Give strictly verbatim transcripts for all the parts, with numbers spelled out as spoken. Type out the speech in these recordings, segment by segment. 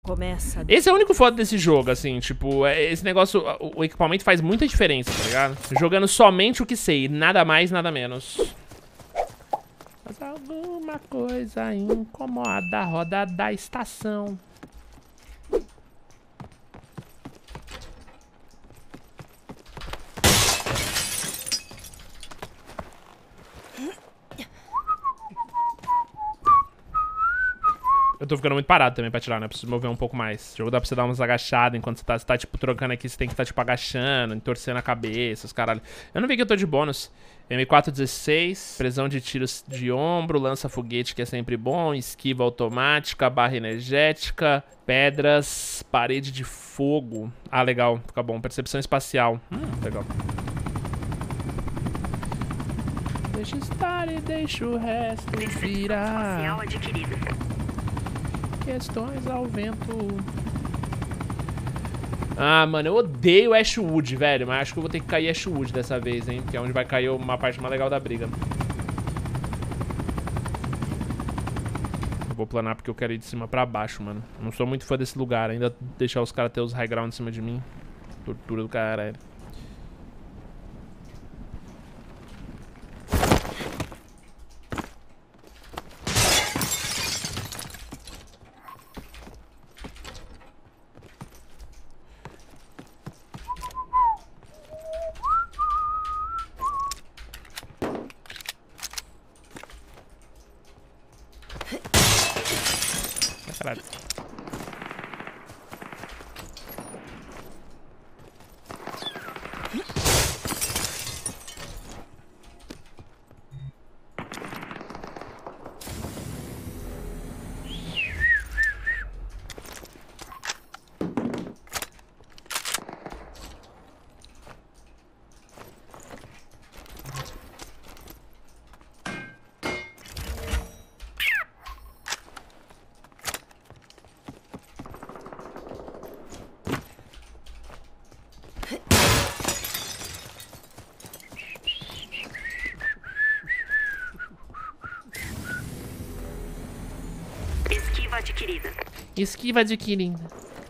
Começa. Esse é o único foda desse jogo, assim, tipo, é- esse negócio, o, o equipamento faz muita diferença, tá ligado? Jogando somente o que sei, nada mais, nada menos. Mas alguma coisa incomoda a roda da estação. Eu tô ficando muito parado também pra atirar, né? Preciso mover um pouco mais. O jogo dá pra você dar umas agachadas enquanto você tá, você tá, tipo, trocando aqui. Você tem que estar, tá, tipo, agachando, entorcendo a cabeça, os caralho. Eu não vi que eu tô de bônus. M quatro dezesseis, presão de tiros de ombro, lança-foguete, que é sempre bom, esquiva automática, barra energética, pedras, parede de fogo. Ah, legal, fica bom. Percepção espacial. Hum, legal. Deixa estar e deixa o resto virar. Espacial adquirida. Questões ao vento. Ah, mano, eu odeio Ashwood, velho. Mas acho que eu vou ter que cair Ashwood dessa vez, hein? Que é onde vai cair uma parte mais legal da briga. Eu vou planar porque eu quero ir de cima pra baixo, mano. Não sou muito fã desse lugar. Ainda deixar os caras ter os high ground em cima de mim. Tortura do caralho. Caralho. Esquiva adquirida. Esquiva adquirida.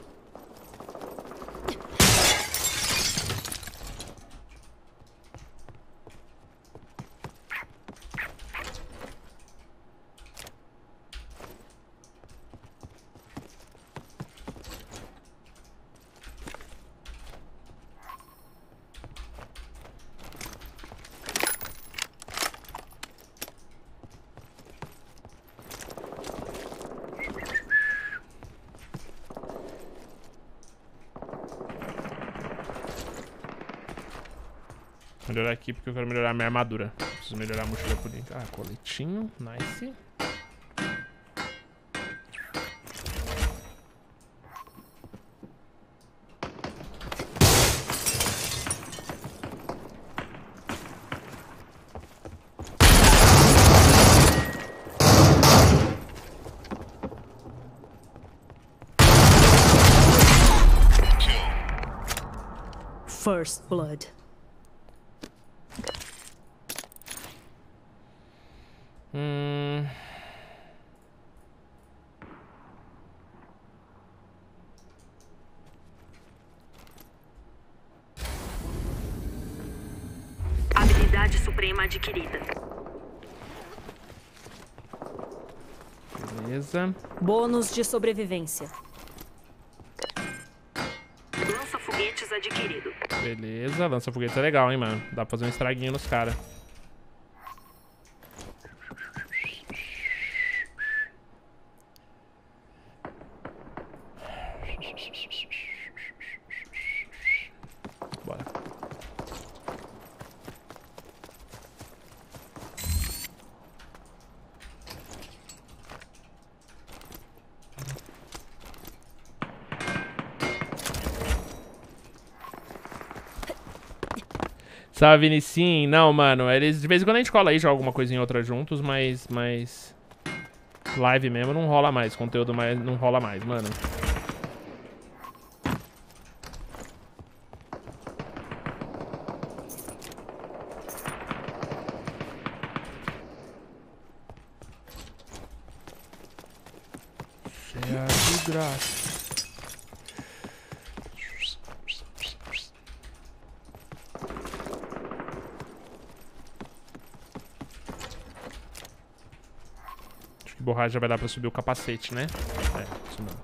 Melhorar aqui porque eu quero melhorar a minha armadura. Preciso melhorar a mochila por dentro. Ah, coletinho. Nice. First Blood. Hum... Habilidade suprema adquirida. Beleza. Bônus de sobrevivência. Lança-foguetes adquirido. Beleza. Lança-foguete é legal, hein, mano. Dá pra fazer um estraguinho nos caras. Bora. Salve, Vinicim. Não, mano, eles de vez em quando a gente cola aí, joga alguma coisa em outra juntos, mas, mas... live mesmo não rola mais, conteúdo mais não rola mais, mano. Cheia de graça. borracha já vai dar pra subir o capacete, né? É, isso mesmo.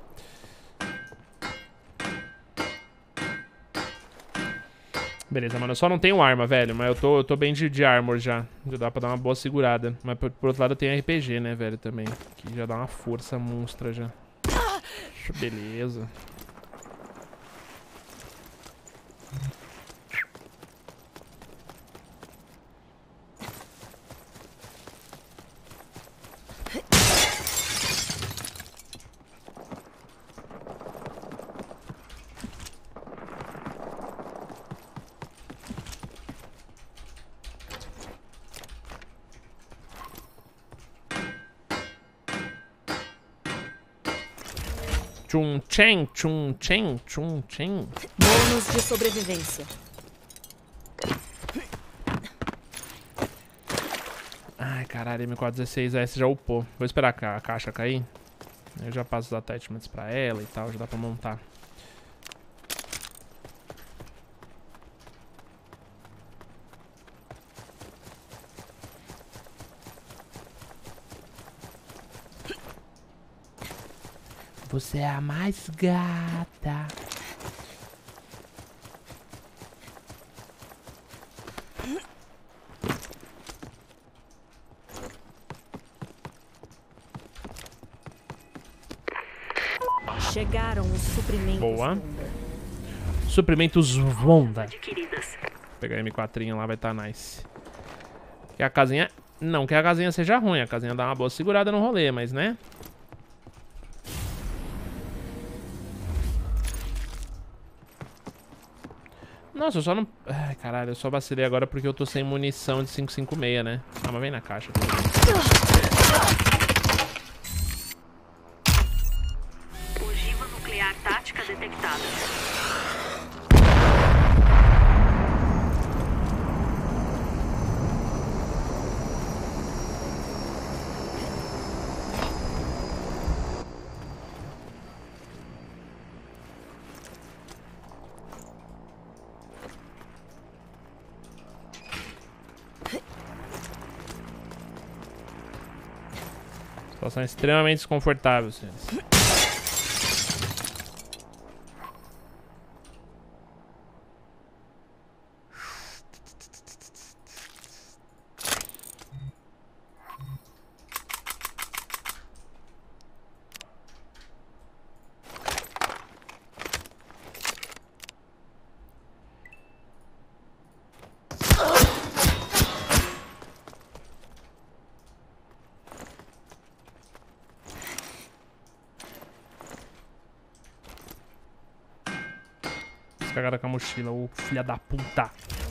Beleza, mano. Eu só não tenho arma, velho. Mas eu tô, eu tô bem de, de armor já. Já dá pra dar uma boa segurada. Mas por, por outro lado eu tenho R P G, né, velho, também. Que já dá uma força monstra já. Beleza. Tchum, tchen, tchum, tchen, tchum, tchen. Bônus de sobrevivência. Ai, caralho, M quatrocentos e dezesseis S já upou. Vou esperar a, ca a caixa cair. Eu já passo os attachments pra ela e tal, já dá pra montar. Você é a mais gata. Chegaram os suprimentos. Boa. Vonda. Suprimentos Vonda. Adquiridas. Vou pegar a M quatro lá, vai estar tá nice. Que a casinha... Não que a casinha seja ruim, a casinha dá uma boa segurada no rolê, mas né? Nossa, eu só não... Ai, caralho, eu só vacilei agora porque eu tô sem munição de cinco cinco seis, né? Ah, mas vem na caixa. Ogiva nuclear tática detectada. Situação extremamente desconfortável, senhores. Cagada com a mochila, ô filha da puta.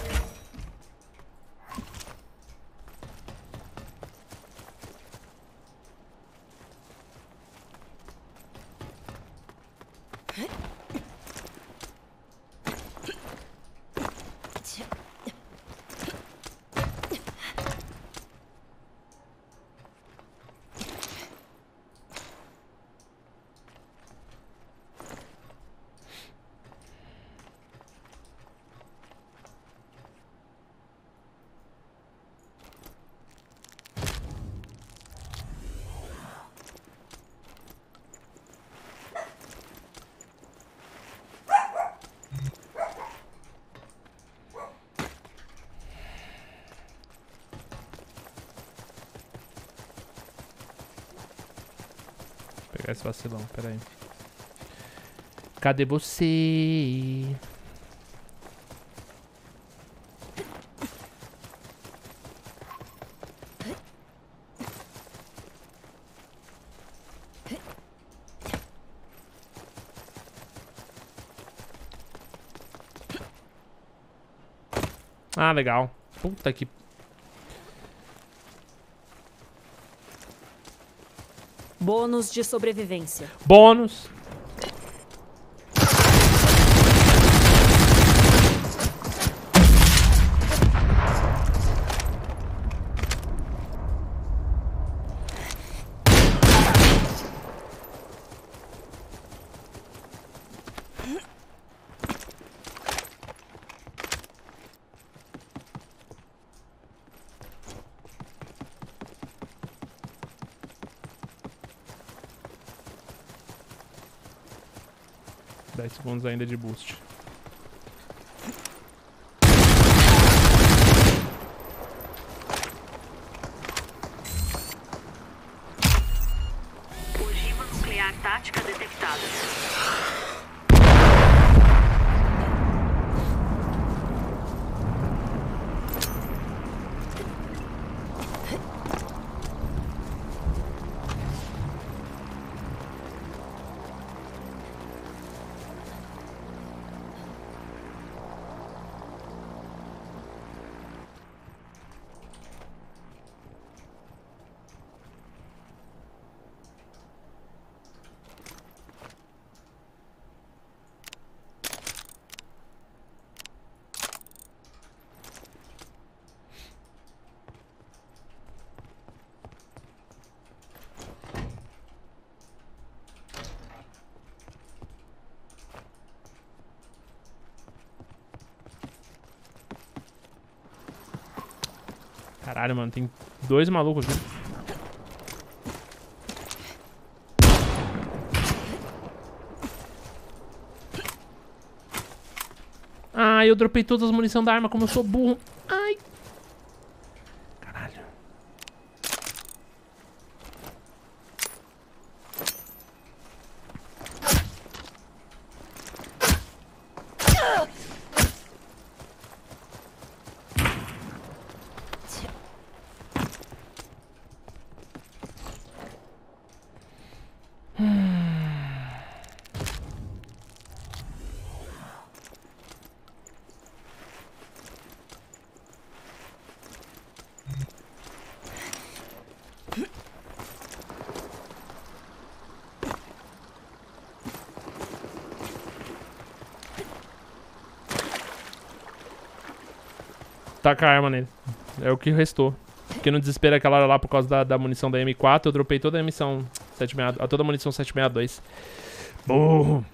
Vou pegar esse vacilão, pera aí. Cadê você? Ah, legal. Puta que... Bônus de sobrevivência. Bônus. dez segundos ainda de boost. Ogiva nuclear tática detectada. Caralho, mano, tem dois malucos aqui. Ai, eu dropei todas as munição da arma, como eu sou burro. Ai. Caralho. Taca a arma nele. É o que restou. Fiquei no desespero aquela hora lá por causa da, da munição da M quatro. Eu dropei toda a munição sete seis, toda a munição sete seis dois. Burro.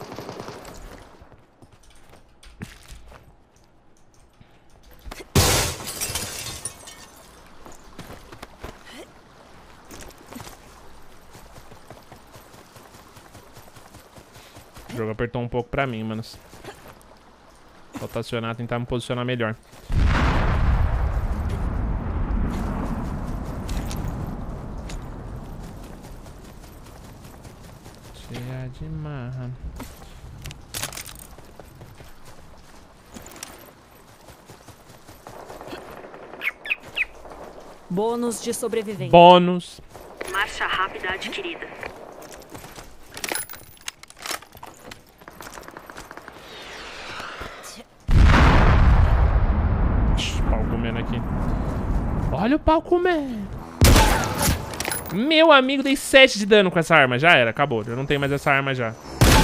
O jogo apertou um pouco pra mim, manos. Falta acionar, tentar me posicionar melhor. Cheia de marra. Bônus de sobrevivência. Bônus. Marcha rápida adquirida. Pau comendo aqui. Olha o pau comendo. Meu amigo, dei sete de dano com essa arma. Já era, acabou. Eu não tenho mais essa arma já.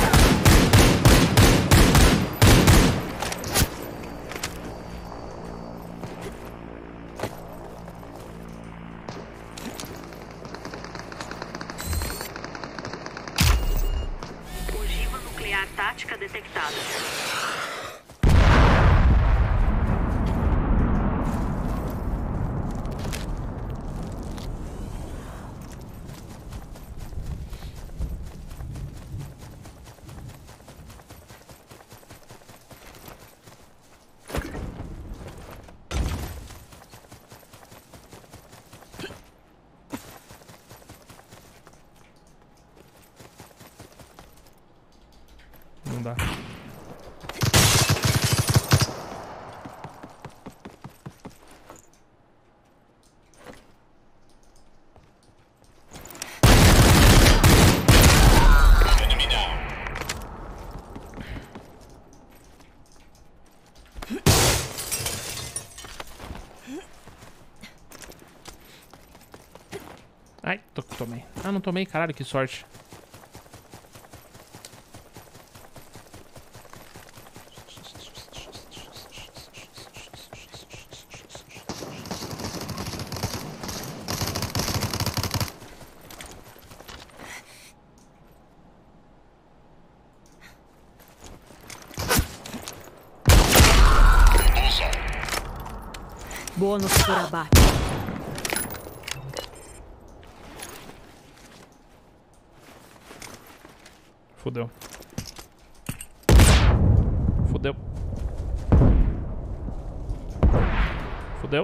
Ogiva nuclear tática detectada. Não dá. Ai, tô, tomei. Ah, não tomei, caralho, que sorte. Bônus por abate. Fudeu. Fudeu.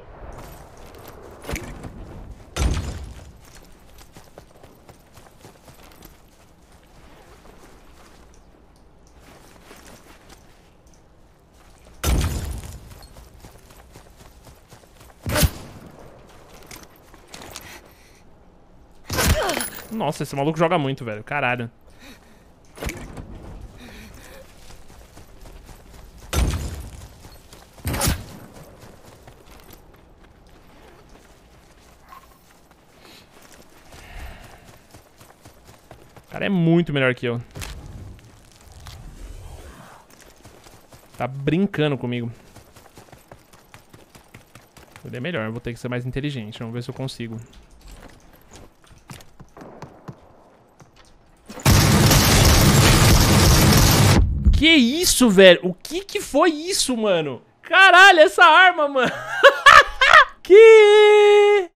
Nossa, esse maluco joga muito, velho. Caralho. O cara é muito melhor que eu. Tá brincando comigo. Ele é melhor, eu vou ter que ser mais inteligente. Vamos ver se eu consigo. Que isso, velho? O que que foi isso, mano? Caralho, essa arma, mano. Que...